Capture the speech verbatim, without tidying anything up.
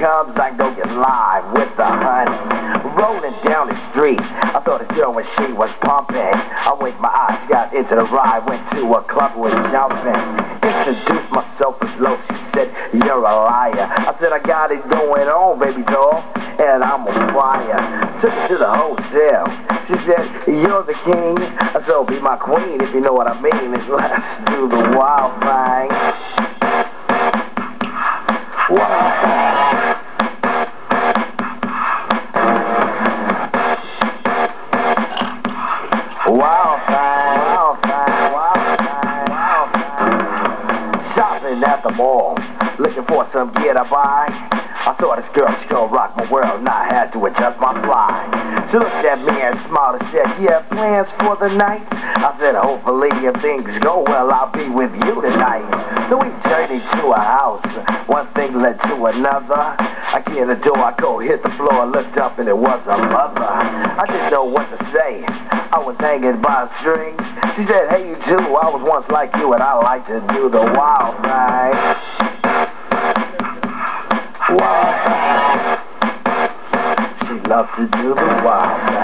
comes, I go get live with the honey. Rolling down the street, I saw the girl when she was pumping. I winked my eyes, got into the ride, went to a club, was jumping. Introduced myself as low, she said, you're a liar. I said, I got it going on, baby doll, and I'm on fire. Took her to the hotel. She said, you're the king, so be my queen, if you know what I mean. Let's do the wild thing. Wild thing. Wild thing, wild thing, wild thing, wild thing. Shopping at the mall, looking for some gear to buy. I saw this girl, she gon' rock my world, and I had to adjust my fly. She looked at me and smiled and said, you have plans for the night? I said, hopefully if things go well, I'll be with you tonight. So we journeyed to a house, one thing led to another. I get in the door, I go hit the floor, looked up and it was a mother. I didn't know what to say, I was hanging by a string. She said, hey you too, I was once like you and I like to do the wild thing. Wild thing. She loves to do the wild thing.